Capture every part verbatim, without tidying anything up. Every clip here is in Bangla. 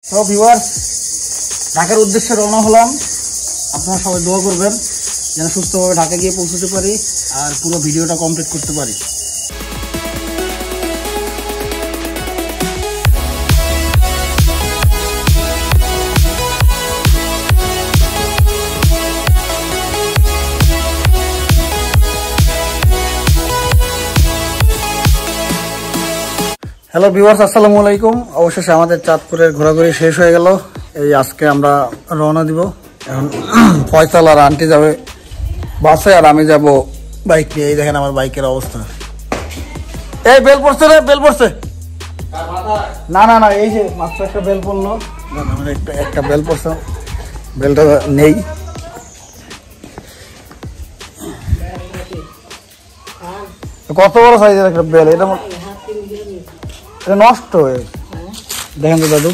তো ভিউয়ার্স, ঢাকার উদ্দেশ্যে রওনা হলাম। আপনারা সবাই দোয়া করবেন যেন সুস্থভাবে ঢাকা গিয়ে পৌঁছতে পারি আর পুরো ভিডিওটা কমপ্লিট করতে পারি। হ্যালো ভিউয়ার্স, আসসালামু আলাইকুম। অবশেষে আমাদের চাঁদপুরের ঘোরাঘুরি শেষ হয়ে গেল। এই আজকে আমরা রওনা দিব। এখন ফয়সাল আর আন্টি যাবে বাসে আর আমি যাব বাইক নিয়ে। এই দেখেন আমার বাইকের অবস্থা। এই বেল পড়ছে রে, বেল পড়ছে। না না না, এই যে মাত্র একটা বেল পড়লো। একটা একটা বেল পড়ছে, বেলটা নেই। কত বড় সাইজের একটা বেল, এটা এটা নষ্ট হয়ে দেখেন তো দাদু।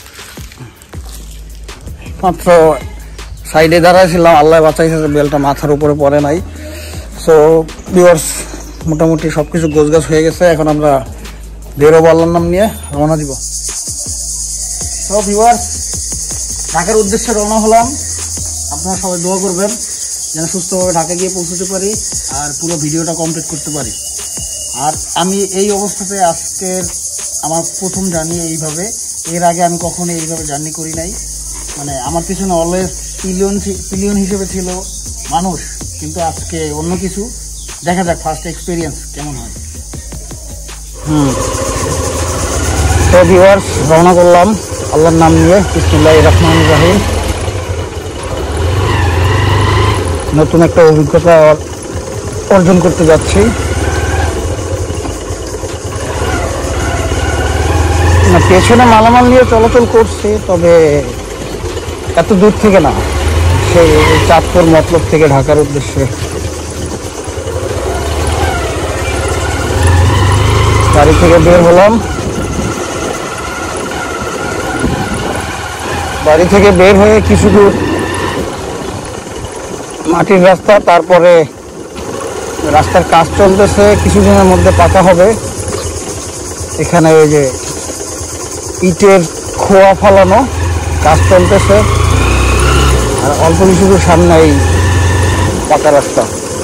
মাত্র সাইডে দাঁড়াইছিলাম, আল্লাহ বাঁচাইছে, বেলটা মাথার উপরে পড়ে নাই। সো ভিউয়ার্স, মোটামুটি সব কিছু গোছগাছ হয়ে গেছে। এখন আমরা বেরোবো আল্লাহর নাম নিয়ে, রওনা দিব। তো ভিউয়ার্স, ঢাকার উদ্দেশ্যে রওনা হলাম। আপনারা সবাই দোয়া করবেন যেন সুস্থভাবে ঢাকা গিয়ে পৌঁছতে পারি আর পুরো ভিডিওটা কমপ্লিট করতে পারি। আর আমি এই অবস্থাতে আজকের আমার প্রথম জার্নি এইভাবে। এর আগে আমি কখনো এইভাবে জার্নি করি নাই। মানে আমার পিছনে অলওয়েজ পিলিয়ন পিলিয়ন হিসেবে ছিল মানুষ, কিন্তু আজকে অন্য কিছু। দেখা যাক ফার্স্ট এক্সপিরিয়েন্স কেমন হয়। হুম তো ভিউয়ার্স, রওনা করলাম আল্লাহর নাম নিয়ে। বিসমিল্লাহির রহমানির রহিম। নতুন একটা অভিজ্ঞতা অর্জন করতে যাচ্ছি। না, পেছনে মালামাল নিয়ে চলাচল করছে, তবে এত দূর থেকে না, সেই চাঁদপুর মতলব থেকে ঢাকার উদ্দেশ্যে। বাড়ি থেকে বের হলাম। বাড়ি থেকে বের হয়ে কিছু দূর মাটির রাস্তা, তারপরে রাস্তার কাজ চলতেছে, কিছুদিনের মধ্যে পাকা হবে। এখানে ওই যে ইটের খোয়া ফালানো কাজ চলতেছে, আর অল্প কিছু দূর সামনে এই পাকা রাস্তা।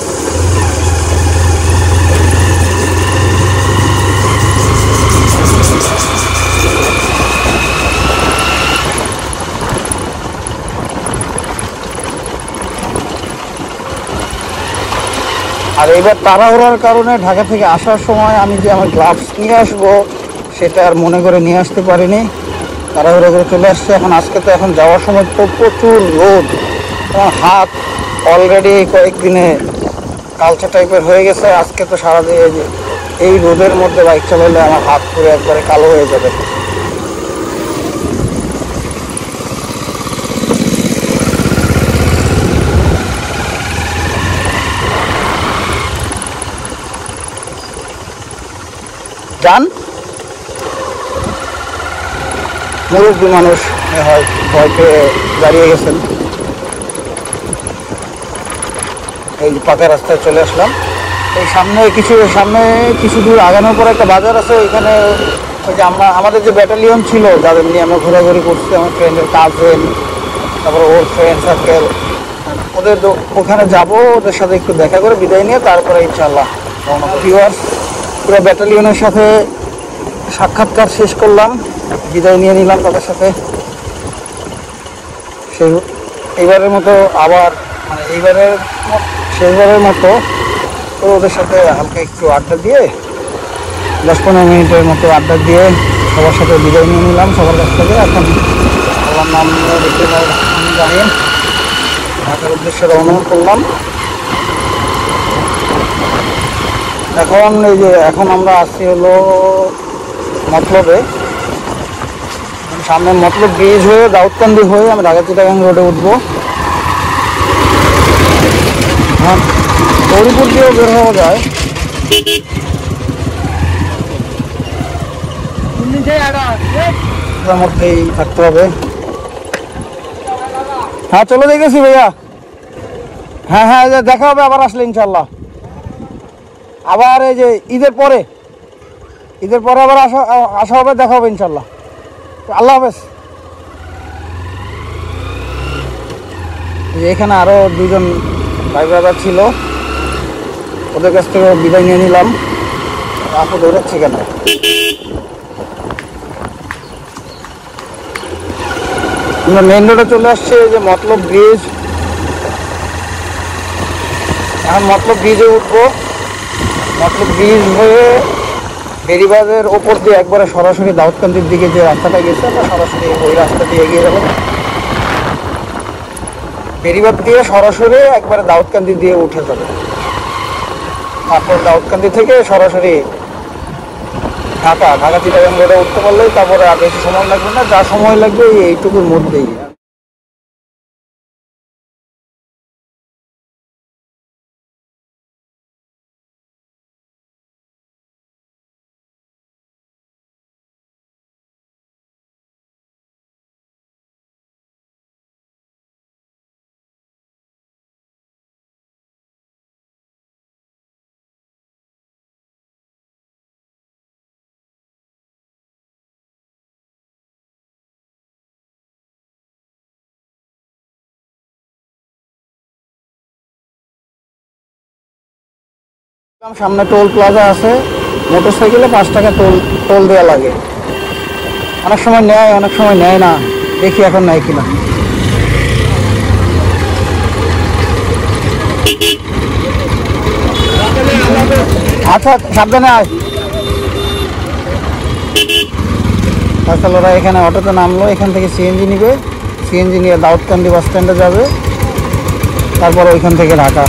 আর এবার তাড়াহুড়ার কারণে ঢাকা থেকে আসার সময় আমি যে আমার গ্লাভস নিয়ে আসবো সেটা আর মনে করে নিয়ে আসতে পারিনি। তাড়াহুড়ো করে চলে আসছে। এখন আজকে তো এখন যাওয়ার সময় তো প্রচুর রোদ, আমার হাত অলরেডি কয়েকদিনে কালচে টাইপের হয়ে গেছে। আজকে তো সারাদিন এই রোদের মধ্যে বাইক চালালে আমার হাত পুরো একবারে কালো হয়ে যাবে। যান, মুরব্বী মানুষ হয় ভয় পেয়ে দাঁড়িয়ে গেছেন। এই পাকা রাস্তায় চলে আসলাম। এই সামনে কিছু সামনে কিছু দূর আগানোর পর একটা বাজার আছে। এখানে ওই যে আমরা আমাদের যে ব্যাটালিয়ন ছিল, যাদের নিয়ে আমরা ঘোরাঘুরি করছি, আমার ফ্রেন্ডের কাজিন, তারপরে ওর ফ্রেন্ড সার্কেল, ওদের ওখানে যাবো, ওদের সাথে একটু দেখা করে বিদায় নিয়ে তারপরে ইনশাআল্লাহ রওনা করব। ভিউয়ার্স, পুরো ব্যাটালিয়নের সাথে সাক্ষাৎকার শেষ করলাম, বিদায় নিয়ে নিলাম তাদের সাথে। সেই এইবারের মতো আবার মানে এইবারের শেষবারের মতো তো ওদের সাথে হালকা একটু আড্ডা দিয়ে দশ পনেরো মিনিটের মতো আড্ডা দিয়ে সবার সাথে বিদায় নিয়ে নিলাম সবার কাছ থেকে। এখন আল্লাহর নাম নিয়ে দেখতে জানি ঢাকার উদ্দেশ্যে রওনা করলাম। এখন এই যে এখন আমরা আসছি হলো মতলবে। সামনে মতলব ব্রিজ হয়ে দাউদকান্দি হয়ে আমরা ঢাকা চিটাগাং রোডে উঠবো। হ্যাঁ, গৌরীপুর দিয়েও বের হওয়া যায়। তার মধ্যেই থাকতে হবে। হ্যাঁ, চলে দেখেছি ভাইয়া। হ্যাঁ হ্যাঁ, দেখা হবে আবার আসলে ইনশাল্লাহ। আবার এই যে ঈদের পরে ঈদের পরে আবার আসা আসা হবে, দেখা হবে ইনশাল্লাহ। আল্লাহ হাফেজ। এখানে আরও দুজন ভাই ব্রাদার ছিল, ওদের কাছ থেকে বিদায় নিয়ে নিলাম। আপু দৌড়াচ্ছে কেন? আমরা মেন রোডে চলে আসছি, যে মতলব ব্রিজ। এখন মতলব ব্রিজে উঠবো। মতলব ব্রিজ হয়ে বেরিবাঁধের ওপর দিয়ে একবারে সরাসরি দাউদকান্দির দিকে যে রাস্তাটা গেছে, আমরা সরাসরি ওই রাস্তা দিয়ে এগিয়ে যাবো। বেরিবাঁধ দিয়ে সরাসরি একবারে দাউদকান্দি দিয়ে উঠে যাবে। তারপর দাউদকান্দি থেকে সরাসরি ঢাকা ঢাকা চিটাগাং রোডে উঠতে পারলেই তারপরে আর বেশি সময় লাগবে না। যা সময় লাগবে এইটুকুর মধ্যেই। সামনে টোল প্লাজা আছে, মোটর সাইকেলে পাঁচ টাকা টোল টোল দেওয়া লাগে। অনেক সময় নেয়, অনেক সময় নেয় না, দেখি এখন নেয় কিনা। আচ্ছা সাবধানে আয়। তাহলে ওরা এখানে অটোতে নামলো, এখান থেকে সিএনজি নিবে, সিএনজি নিয়ে দাউদকান্দি বাস স্ট্যান্ডে যাবে, তারপর ওইখান থেকে ঢাকা।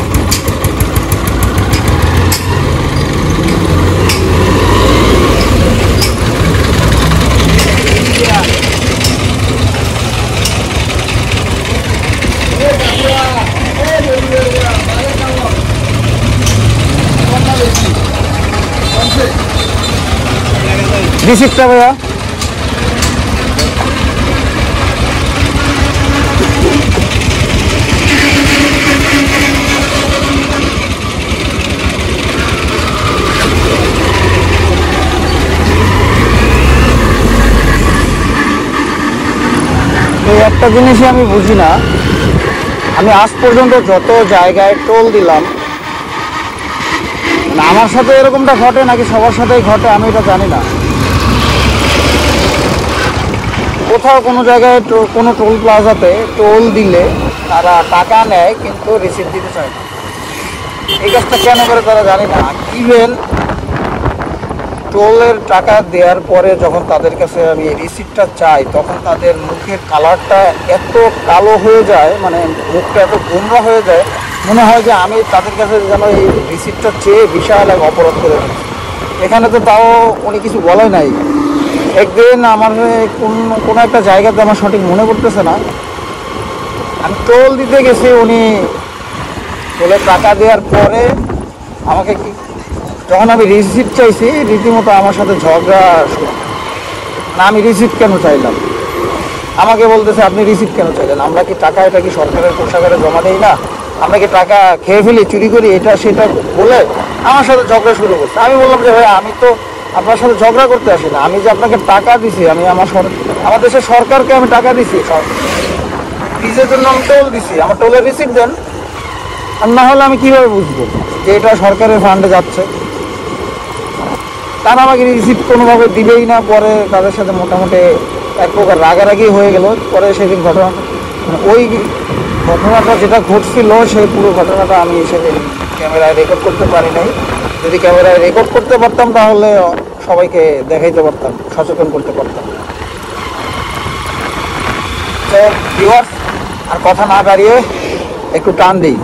রিসিপ্টটা ভাইয়া। এই একটা জিনিসই আমি বুঝি না, আমি আজ পর্যন্ত যত জায়গায় টোল দিলাম, মানে আমার সাথে এরকমটা ঘটে নাকি সবার সাথেই ঘটে আমি এটা জানি না। কোথাও কোনো জায়গায় কোনো টোল প্লাজাতে টোল দিলে তারা টাকা নেয় কিন্তু রিসিপ্ট দিতে চায় না। এই কাজটা কেন করে তারা জানি না। ইভেন টোলের টাকা দেওয়ার পরে যখন তাদের কাছে আমি রিসিপ্টটা চাই, তখন তাদের মুখের কালারটা এত কালো হয়ে যায়, মানে মুখটা এত গোমরা হয়ে যায়, মনে হয় যে আমি তাদের কাছে যেন এই রিসিপ্টটা চেয়ে বিশাল এক অপরাধ করে ফেলেছি। এখানে তো তাও উনি কিছু বলে নাই। একদিন আমার কোন কোনো একটা জায়গাতে আমার সঠিক মনে পড়তেছে না, আমি টোল দিতে গেছি, উনি টোলের টাকা দেওয়ার পরে আমাকে কি, যখন আমি রিসিপ্ট চাইছি রীতিমতো আমার সাথে ঝগড়া শুরু। না আমি রিসিপ্ট কেন চাইলাম, আমাকে বলতেছে আপনি রিসিপ্ট কেন চাইলেন, আমরা কি টাকা এটা কি সরকারের কোষাগারে জমা দেই না, আমরা কি টাকা খেয়ে ফেলি, চুরি করি, এটা সেটা বলে আমার সাথে ঝগড়া শুরু করছে। আমি বললাম যে ভাই আমি তো আপনার সাথে ঝগড়া করতে আসি না, আমি যে আপনাকে টাকা দিছি, আমি আমার আমার দেশের সরকারকে আমি টাকা দিছি, ফিজের জন্য আমি টোল দিছি, আমার টোলের রিসিপ্ট দেন। আর না হলে আমি কীভাবে বুঝবো যে এটা সরকারের ফান্ডে যাচ্ছে। তারা আমাকে রিসিপ্ট কোনোভাবে দিবেই না। পরে তাদের সাথে মোটামুটি এক প্রকার রাগারাগি হয়ে গেল। পরে সেদিন ঘটনা, ওই ঘটনাটা যেটা ঘটছিল সেই পুরো ঘটনাটা আমি সেদিন ক্যামেরায় রেকর্ড করতে পারি নাই। যদি ক্যামেরায় রেকর্ড করতে পারতাম তাহলে সবাইকে দেখাইতে পারতাম, সচেতন করতে পারতাম। তো ভিউয়ার্স, আর কথা না বাড়িয়ে একটু টান দিই।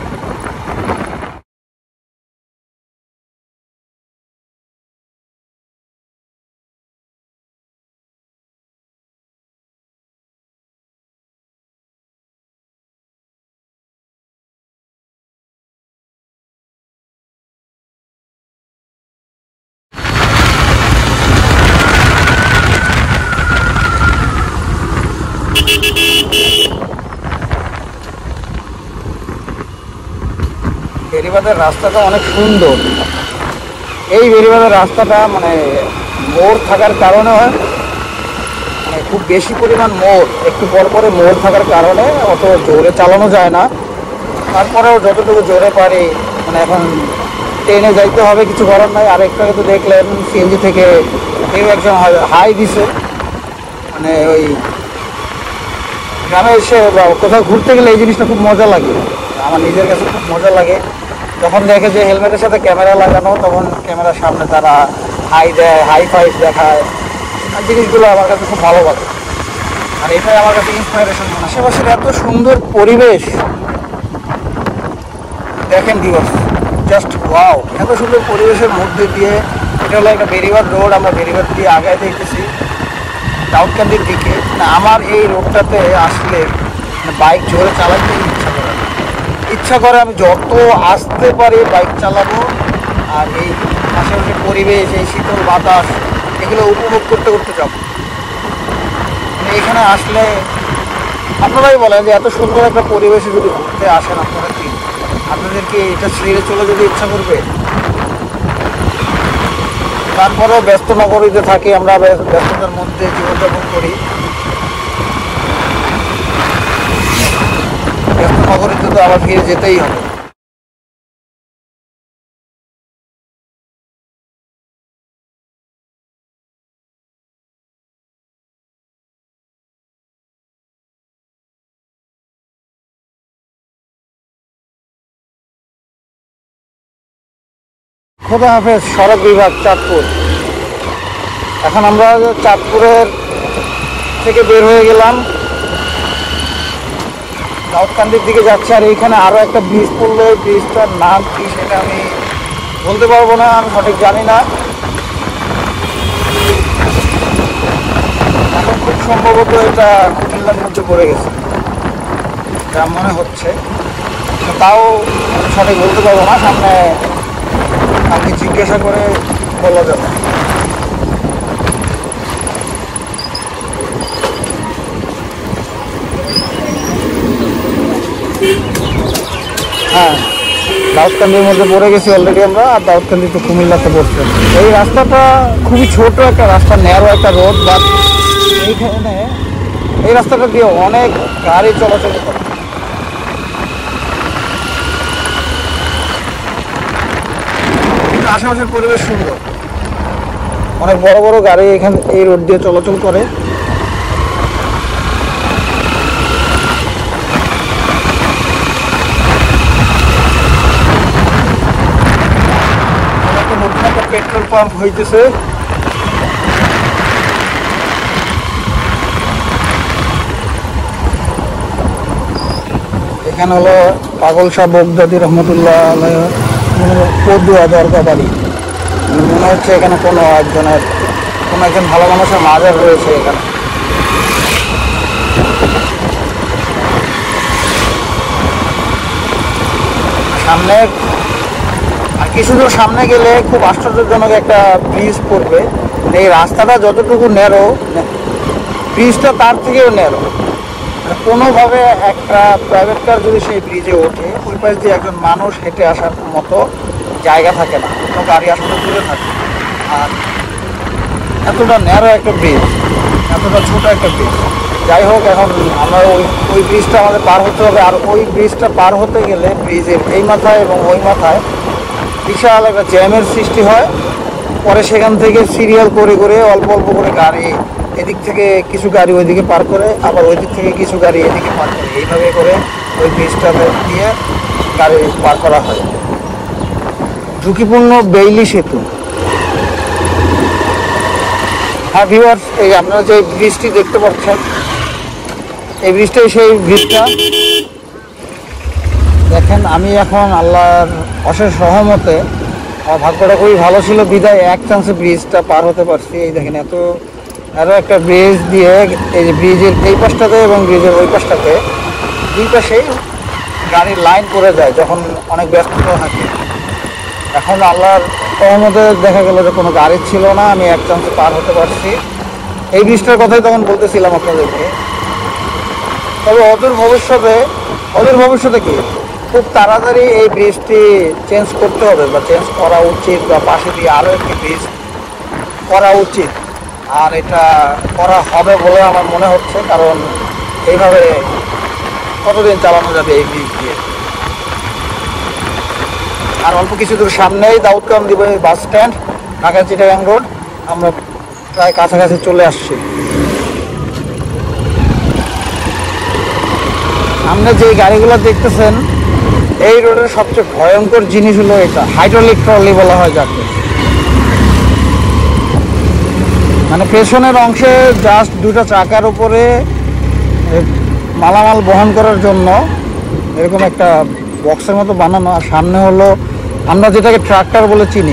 বেরিবাঁধের রাস্তাটা অনেক সুন্দর। এই বেরিবাঁধের রাস্তাটা মানে মোড় থাকার কারণে মানে খুব বেশি পরিমাণ মোড়, একটু পর পরে মোড় থাকার কারণে অত জোরে চালানো যায় না। তারপরেও যতটুকু জোরে পারি, মানে এখন ট্রেনে যাইতে হবে, কিছু করার নাই। আর একটু আগে তো দেখলেন সিএনজি থেকে কেউ একজন হাই দিছে, মানে ওই গ্রামে এসে বা কোথাও ঘুরতে গেলে এই জিনিসটা খুব মজা লাগে, আমার নিজের কাছে খুব মজা লাগে। যখন দেখে যে হেলমেটের সাথে ক্যামেরা লাগানো, তখন ক্যামেরার সামনে তারা হাই দেয়, হাই ফাইভ দেখায়, আর জিনিসগুলো আমার কাছে খুব ভালো লাগে। আর এটাই আমার কাছে ইন্সপাইরেশন। আশেপাশের এত সুন্দর পরিবেশ দেখেন ভিউয়ার্স, জাস্ট ওয়াও! এত সুন্দর পরিবেশের মধ্যে দিয়ে, এটা হলো একটা বেরিবাদ রোড, আমরা বেরিবাদ দিয়ে আগায় দেখতেছি দাউদকান্দির দিকে। না, আমার এই রোডটাতে আসলে বাইক জোরে চালাতে ইচ্ছা করে ইচ্ছা করে আমি যত আসতে পারি বাইক চালাবো, আর এই আশেপাশের পরিবেশ, এই শীতল বাতাস, এগুলো উপভোগ করতে করতে যাবো। এখানে আসলে আপনারাই বলেন যে এত সুন্দর একটা পরিবেশে যদি ঘুরতে আসেন, আপনারা কি আপনাদেরকে এটা ছেড়ে চলে যেতে ইচ্ছা করবে? তারপরেও ব্যস্ত নগরীতে থাকি আমরা, ব্যস্ততার মধ্যে জীবনযাপন করি। ব্যস্ত নগরীতে তো আবার ফিরে যেতেই হবে। খোদা হাফেজ, সড়ক বিভাগ, চাঁদপুর। এখন আমরা চাঁদপুরের থেকে বের হয়ে গেলাম, দাউদকান্দির দিকে যাচ্ছি। আর এইখানে আরও একটা ব্রিজ পড়লো, ব্রিজটার নাম কি সেটা আমি বলতে পারবো না, আমি সঠিক জানি না। এখন খুব সম্ভবত এটা কুমিল্লার মধ্যে পড়ে গেছে, যা মনে হচ্ছে। তাও সঠিক বলতে পারবো না, সামনে আপনি জিজ্ঞাসা করে বলা যাবে। হ্যাঁ, দাউদকান্দির মধ্যে পড়ে গেছি অলরেডি আমরা, আর দাউদকান্দি তো কুমিল্লাতে পড়ছে। এই রাস্তাটা খুবই ছোট একটা রাস্তা, ন্যারো একটা রোড, বাট এইখানে এই রাস্তাটা দিয়ে অনেক গাড়ি চলাচল করে। আশেপাশের পরিবেশ সুন্দর, অনেক বড় বড় গাড়ি এখানে এই রোড দিয়ে চলাচল করে। নতুন একটা পেট্রোল পাম্প হইতেছে, এখানে হলো পাগল শাহ বগদাদি রহমতুল্লাহ পদুয়া দরগা বাড়ি। মনে হচ্ছে এখানে কোনো একজনের কোনো একজন ভালো মানুষের মাজার রয়েছে এখানে। সামনে আর কিছু দূর সামনে গেলে খুব আশ্চর্যজনক একটা ব্রিজ পড়বে। এই রাস্তাটা যতটুকু ন্যারো, ব্রিজটা তার থেকেও ন্যারো। কোনোভাবে একটা প্রাইভেট কার যদি সেই ব্রিজে ওঠে, ওই পাশ দিয়ে একজন মানুষ হেঁটে আসার মতো জায়গা থাকে না, কোনো গাড়ি আসলে দূরে থাকে। আর এতটা ন্যারো একটা ব্রিজ, এতটা ছোট একটা ব্রিজ। যাই হোক, এখন আমরা ওই ওই ব্রিজটা আমাদের পার হতে হবে। আর ওই ব্রিজটা পার হতে গেলে ব্রিজের এই মাথায় এবং ওই মাথায় বিশাল একটা জ্যামের সৃষ্টি হয়। পরে সেখান থেকে সিরিয়াল করে করে অল্প অল্প করে গাড়ি, এদিক থেকে কিছু গাড়ি ওইদিকে পার করে, আবার ওই দিক থেকে কিছু গাড়ি এদিকে পার করে, এইভাবে করে ওই ব্রিজটা দিয়ে গাড়ি পার করা হয়। ঝুঁকিপূর্ণ বেইলি সেতু। হ্যাঁ ভিউয়ার্স, এই আপনারা যে ব্রিজটি দেখতে পাচ্ছেন, এই ব্রিজটাই সেই ব্রিজটা। দেখেন, আমি এখন আল্লাহর অশেষ রহমতে, আমার ভাগ্যটা খুবই ভালো ছিল, বিদায় এক চান্সে ব্রিজটা পার হতে পারছি। এই দেখেন, এত আরও একটা ব্রিজ দিয়ে, এই যে ব্রিজের এই পাশটাতে এবং ব্রিজের ওই পাশটাতে দুই পাশেই গাড়ির লাইন করে যায় যখন অনেক ব্যস্ততা থাকে। এখন আল্লাহর রহমতে দেখা গেল যে কোনো গাড়ি ছিল না, আমি এক চান্সে পার হতে পারছি। এই ব্রিজটার কথাই তখন বলতেছিলাম আপনাদেরকে। তবে অদূর ভবিষ্যতে, অদূর ভবিষ্যতে কি খুব তাড়াতাড়ি এই ব্রিজটি চেঞ্জ করতে হবে, বা চেঞ্জ করা উচিত, বা পাশে দিয়ে আরও একটি ব্রিজ করা উচিত। আর এটা করা হবে বলে আমার মনে হচ্ছে, কারণ এইভাবে কতদিন চালানো যাবে এই ব্রিজ দিয়ে। আর অল্প কিছু দূর সামনেই Daudkandi bus stand, Dhaka Chittagong road. আমরা প্রায় কাছাকাছি চলে আসছি। সামনে যে গাড়িগুলো দেখতেছেন, এই রোডের সবচেয়ে ভয়ঙ্কর জিনিস হলো এটা, হাইড্রোলিক ট্রলি বলা হয় যাকে। মানে পেছনের অংশে জাস্ট দুটো চাকার উপরে মালামাল বহন করার জন্য এরকম একটা বক্সের মতো বানানো, আর সামনে হলো আমরা যেটাকে ট্রাক্টর বলে চিনি,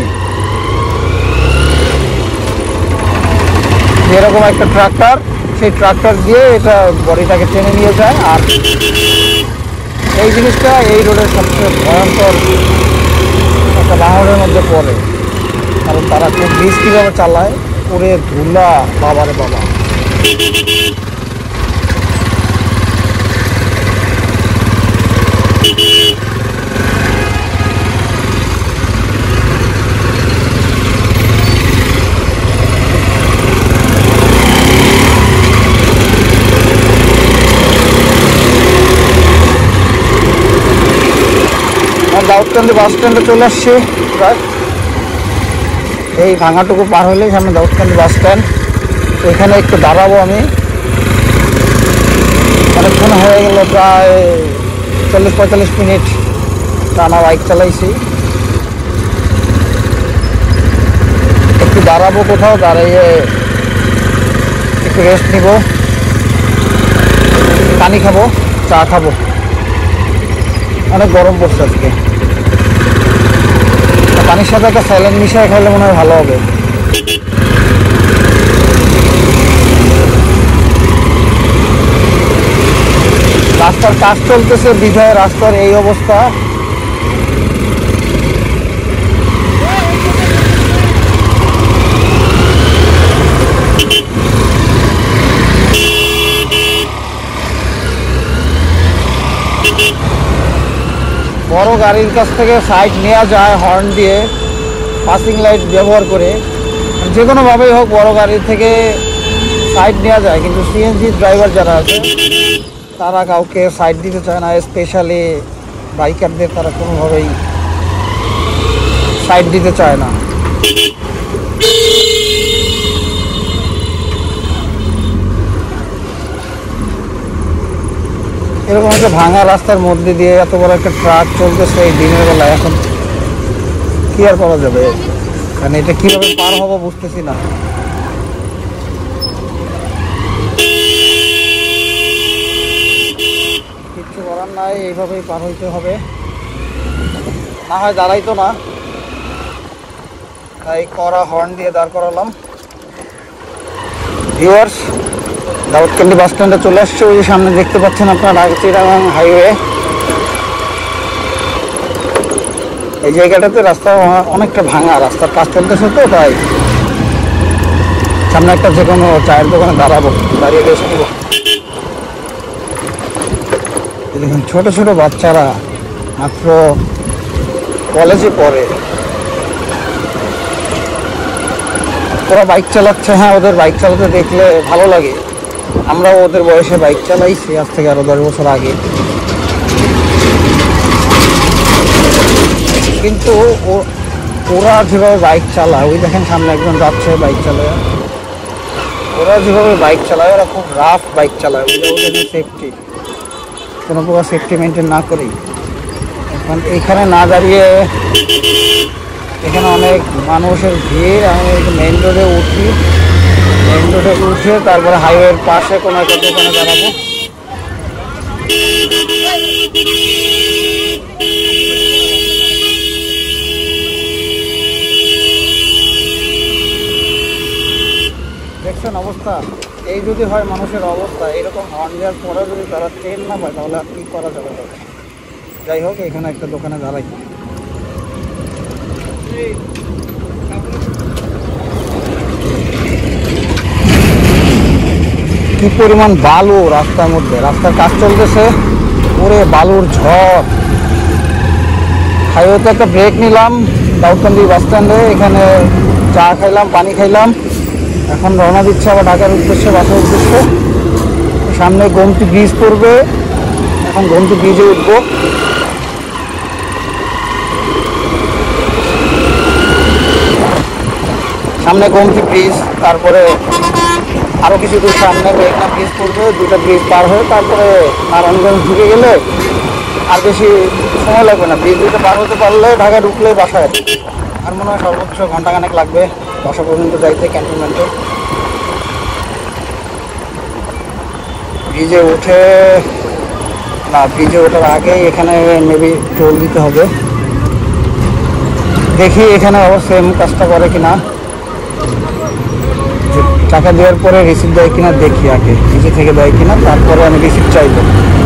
এরকম একটা ট্রাক্টর। সেই ট্রাক্টর দিয়ে এটা বডিটাকে টেনে নিয়ে যায়। আর এই জিনিসটা এই রোডের সবচেয়ে ভয়ঙ্কর একটা বাহনের মধ্যে পড়ে, কারণ তারা খুব ব্রিজ কীভাবে চালায়, পুরে ধুলা, বাবারে বাবা। দাউদকান্দি বাস স্ট্যান্ডে চলে আসছি প্রায়। এই ভাঙাটুকু পার হলেই সামনে দাউদকান্দি বাস স্ট্যান্ড। এখানে একটু দাঁড়াবো আমি, অনেকক্ষণ হয়ে গেল, প্রায় চল্লিশ পঁয়তাল্লিশ মিনিট টানা বাইক চালাইছি। একটু দাঁড়াবো কোথাও, দাঁড়িয়ে একটু রেস্ট নিব, পানি খাবো, চা খাবো। অনেক গরম পড়ছে আজকে, পানির সাথে একটা স্যালাইন মিশিয়ে খাইলে মনে হয় ভালো হবে। রাস্তার কাজ চলতেছে বিধায় রাস্তার এই অবস্থা। বড় গাড়ির কাছ থেকে সাইড নেওয়া যায় হর্ন দিয়ে, পাসিং লাইট ব্যবহার করে, যে কোনোভাবেই হোক বড় গাড়ির থেকে সাইড নেওয়া যায়। কিন্তু সিএনজি ড্রাইভার যারা আছে তারা কাউকে সাইড দিতে চায় না, স্পেশালি বাইকারদের তারা কোনোভাবেই সাইড দিতে চায় না। এরকম একটা ভাঙা রাস্তার মধ্যে দিয়ে এত বড় একটা ট্রাক চলতেছে এই দিনের বেলা, এখন কি আর করা যাবে? কারণ এটা কিভাবে পার হবো বুঝতেছি না। কিচ্ছু করার নাই, এইভাবেই পার হইতে হবে, না হয় দাঁড়াইতো না। তাই করা হর্ন দিয়ে দাঁড় করালাম। ভিউয়ার্স, দাউদকান্দি বাস স্ট্যান্ডে চলে আসছে। ওই যে সামনে দেখতে পাচ্ছেন আপনারা ঢাকা চিটাগাং হাইওয়ে। এই জায়গাটাতে রাস্তা অনেকটা ভাঙা, রাস্তার কাজ চলতেছে, তো তাই সামনে একটা যে কোনো চায়ের দোকানে দাঁড়াবো, দাঁড়িয়ে বসে নেব। দেখুন ছোট ছোট বাচ্চারা মাত্র কলেজে পড়ে, ওরা বাইক চালাচ্ছে। হ্যাঁ, ওদের বাইক চালাতে দেখলে ভালো লাগে। আমরাও ওদের বয়সে বাইক চালাইছি, আজ থেকে আরো দশ বছর আগে। কিন্তু ওরা যেভাবে বাইক চালায়, ওই দেখেন সামনে একজন যাচ্ছে বাইক চালায়, ওরা যেভাবে বাইক চালায়, ওরা খুব রাফ বাইক চালায়। ওদের সেফটি, কোনো প্রকার সেফটি মেনটেন না করেই। এখন এখানে না দাঁড়িয়ে, এখানে অনেক মানুষের ভিড়, আমি মেইন রোডে উঠি, মেইন রোডে উঠে তারপরে হাইওয়ের পাশে কোনো একটা দোকানে দাঁড়াবো। দেখছেন অবস্থা? এই যদি হয় মানুষের অবস্থা, এরকম হর্ন দেওয়ার পরেও যদি তারা ট্রেন না পায়, তাহলে আর কি করা যাবে? যাই হোক, এখানে একটা দোকানে দাঁড়াই। কি পরিমাণ বালু রাস্তার মধ্যে, রাস্তার কাজ চলতেছে, পুরো বালুর ঝড়। হাইওয়েতে একটা ব্রেক নিলাম দাউদকান্দি বাস স্ট্যান্ডে, এখানে চা খাইলাম, পানি খাইলাম, এখন রওনা দিচ্ছে আবার ঢাকার উদ্দেশ্যে, বাসার উদ্দেশ্যে। সামনে গোমতী ব্রিজ পড়বে, এখন গোমতী ব্রিজে উঠবো। সামনে গোমতী ব্রিজ, তারপরে আরও কিছু দূর সামনে মেঘনা ব্রিজ পড়বে। দুটা ব্রিজ পার হয়ে তারপরে নারায়ণগঞ্জ ঢুকে গেলে আর বেশি সময় লাগবে না। ব্রিজ দুটো পার হতে পারলে ঢাকা ঢুকলে বাসায়। আর মনে হয় সর্বোচ্চ ঘন্টাখানেক লাগবে বাসা পর্যন্ত যাইতে ক্যান্টনমেন্টে। ব্রিজে উঠে না, ব্রিজে ওঠার আগেই এখানে মেবি টোল দিতে হবে। দেখি এখানে আবার সেম কাজটা করে কিনা, টাকা দেওয়ার পরে রিসিপ্ট দেয় কিনা দেখি আগে, নিজে থেকে দেয় কিনা, তারপরে আমি রিসিপ্ট চাইবো।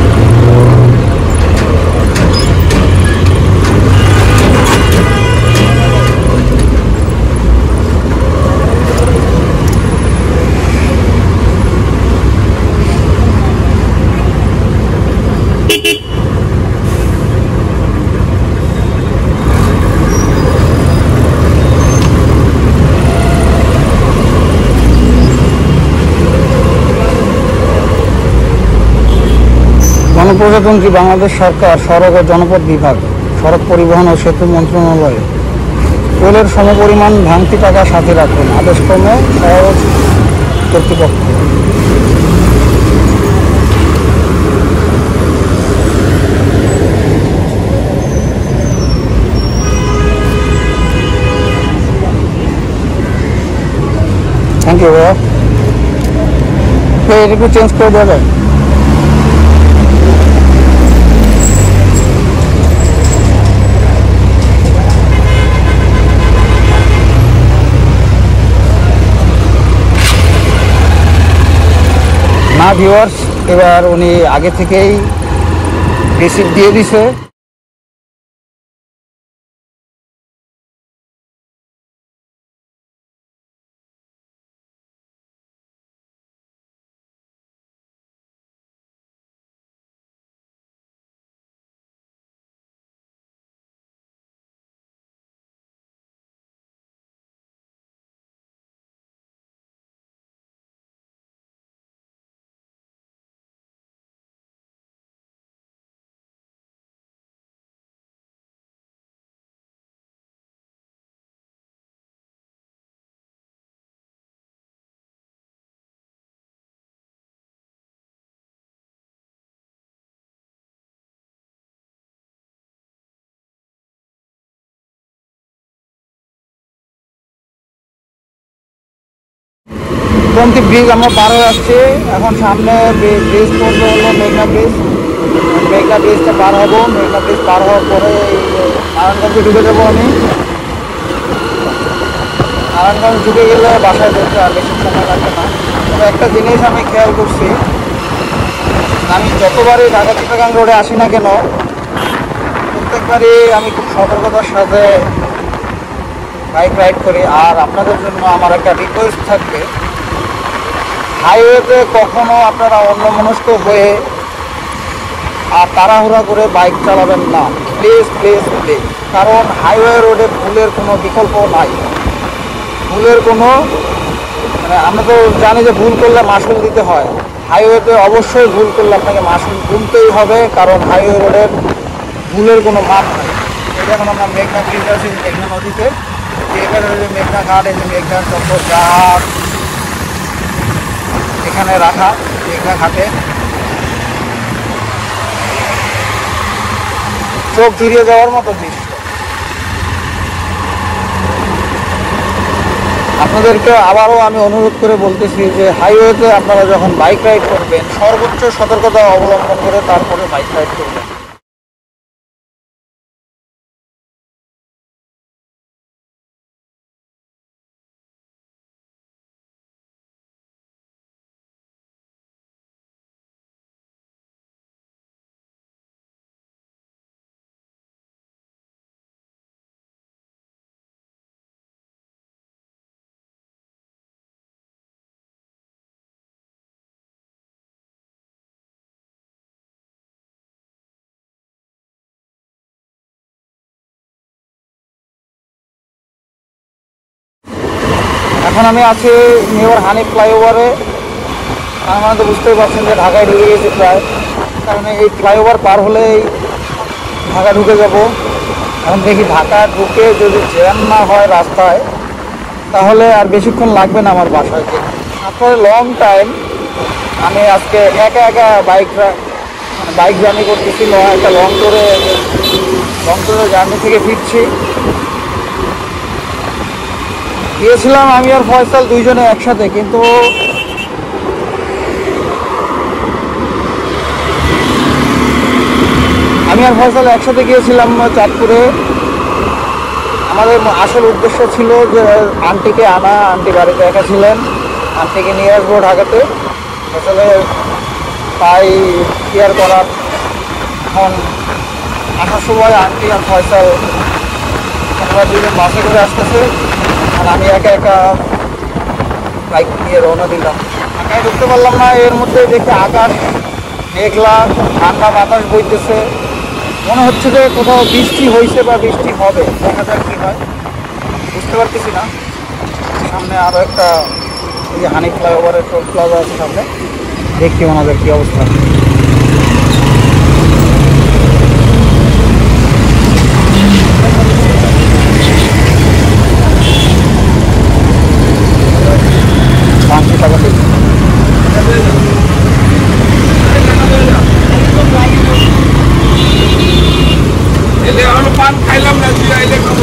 গণপ্রজাতন্ত্রী বাংলাদেশ সরকার সড়ক ও জনপথ বিভাগ, সড়ক পরিবহন ও সেতু মন্ত্রণালয়। টোলের সমপরিমাণ ভাঙতি টাকা সাথে রাখুন, আদেশক্রমে সহজ কর্তৃপক্ষ। থ্যাংক ইউ ভাইয়া। এটা একটু চেঞ্জ করে দেওয়া যায়? না ভিউয়ার্স, এবার উনি আগে থেকেই রিসিপ্ট দিয়ে দিছে। গোমতী ব্রিজ আমরা পার হয়ে আসছি। এখন সামনে ব্রিজ পড়বে হলো মেঘনা ব্রিজ। মেঘনা ব্রিজটা পার হবো। মেঘনা ব্রিজ পার হওয়ার পরে নারায়ণগঞ্জে ঢুকে যাবো আমি। নারায়ণগঞ্জ ঢুকে গেলে বাসায় যেতে আর বেশি সময় লাগবে না। তবে একটা জিনিস আমি খেয়াল করছি, আমি যতবারই ঢাকা চিটাগাং রোডে আসি না কেন, প্রত্যেকবারই আমি খুব সতর্কতার সাথে বাইক রাইড করি। আর আপনাদের জন্য আমার একটা রিকোয়েস্ট থাকবে, হাইওয়েতে কখনো আপনারা অন্যমনস্ক হয়ে আর তাড়াহুড়া করে বাইক চালাবেন না, প্লিজ প্লিজ প্লিজ। কারণ হাইওয়ে রোডে ভুলের কোনো বিকল্প নাই। ভুলের কোনো মানে আমরা তো জানি যে ভুল করলে মাসুল দিতে হয়। হাইওয়েতে অবশ্যই ভুল করলে আপনাকে মাসুল গুনতেই হবে, কারণ হাইওয়ে রোডের ভুলের কোনো মাপ নাই। এটা এখন আমরা মেঘনা ব্রিজ আছি, মেঘনা নদীতে। এখানে মেঘনা ঘাট, এই যে মেঘনার যত জাহাজ এখানে রাখা মেঘনা ঘাটে, চোখ জুড়িয়ে যাওয়ার মতো দৃশ্য। আপনাদেরকে আবারও আমি অনুরোধ করে বলতেছি যে হাইওয়েতে আপনারা যখন বাইক রাইড করবেন সর্বোচ্চ সতর্কতা অবলম্বন করে তারপরে বাইক রাইড করবেন। এখন আমি আছি নিউর হানি ফ্লাইওভারে। আমরা তো বুঝতেই পারছেন যে ঢাকায় ঢুকে গেছি প্রায়, কারণ এই ফ্লাইওভার পার হলেই ঢাকা ঢুকে যাব। এখন দেখি ঢাকা ঢুকে যদি জ্যাম না হয় রাস্তায়, তাহলে আর বেশিক্ষণ লাগবে না আমার বাসায়। আফটার লং টাইম আমি আজকে একা একা বাইক বাইক জার্নি করতেছি। একটা লং ট্যুরে লং ট্যুরে জার্নি থেকে ফিরছি। গিয়েছিলাম আমি আর ফয়সাল দুইজনে একসাথে, কিন্তু আমি আর ফয়সাল একসাথে গিয়েছিলাম চাঁদপুরে। আমাদের আসল উদ্দেশ্য ছিল যে আন্টিকে আনা, আন্টি বাড়িতে একা ছিলেন, আন্টিকে নিয়ে আসবো ঢাকাতে। আসলে তাই কেয়ার করার এখন আসার সময় আন্টি আর ফয়সাল আমরা দুজন বাসে করে আসতেছে, আর আমি একা একা বাইক নিয়ে রওনা দিলাম। ঢাকায় ঢুকতে পারলাম না, এর মধ্যে দেখি আকাশ মেঘলা, ঠান্ডা বাতাস বইতেছে। মনে হচ্ছে যে কোথাও বৃষ্টি হয়েছে বা বৃষ্টি হবে, দেখা যাক কী হয়, বুঝতে পারতেছি না। সামনে আরও একটা এই যে হানি ফ্লাইওভারের টোল প্লাজা আছে সামনে, দেখি ওনাদের কী অবস্থা। পাঁচশো টাকা দিচ্ছি। পান খাইলাম না, আইলে খাবো।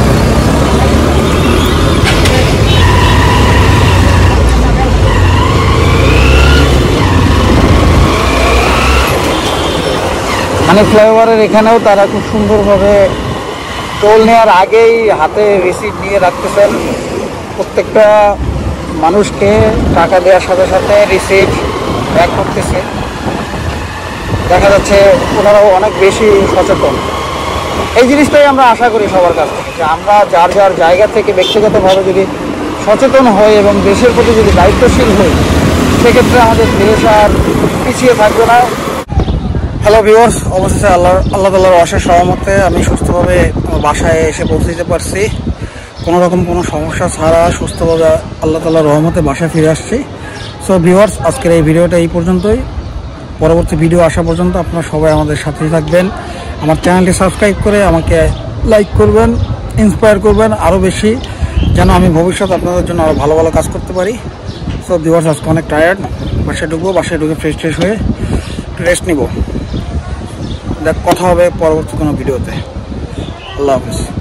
হানি ফ্লাইওভারের এখানেও তারা খুব সুন্দরভাবে টোল নেওয়ার আগেই হাতে রিসিট নিয়ে রাখতেছেন। প্রত্যেকটা মানুষকে টাকা দেওয়ার সাথে সাথে রিসিট ব্যাক করতেছে। দেখা যাচ্ছে ওনারাও অনেক বেশি সচেতন। এই জিনিসটাই আমরা আশা করি সবার কাছ থেকে, যে আমরা যার যার জায়গা থেকে ব্যক্তিগতভাবে যদি সচেতন হই এবং দেশের প্রতি যদি দায়িত্বশীল হই, সেক্ষেত্রে আমাদের দেশ আর পিছিয়ে থাকবে না। হ্যালো ভিউয়ার্স, অবশেষে আল্লাহ আল্লাহ তাআলার অশেষ রহমতে আমি সুস্থভাবে আমার বাসায় এসে পৌঁছতে পারছি। কোনো রকম কোনো সমস্যা ছাড়া সুস্থভাবে আল্লাহ তাআলার রহমতে বাসায় ফিরে আসছি। সো ভিউয়ার্স, আজকের এই ভিডিওটা এই পর্যন্তই। পরবর্তী ভিডিও আসা পর্যন্ত আপনারা সবাই আমাদের সাথেই থাকবেন। আমার চ্যানেলটি সাবস্ক্রাইব করে আমাকে লাইক করবেন, ইন্সপায়ার করবেন আরও বেশি, যেন আমি ভবিষ্যতে আপনাদের জন্য আরও ভালো ভালো কাজ করতে পারি। সো ভিউয়ার্স, আজকে অনেক টায়ার্ড, বাসায় ঢুকবো, বাসায় ঢুকে ফ্রেশ ট্রেশ হয়ে রেস্ট নিব। দেখ কথা হবে পরবর্তী কোনো ভিডিওতে। আল্লাহ হাফিজ।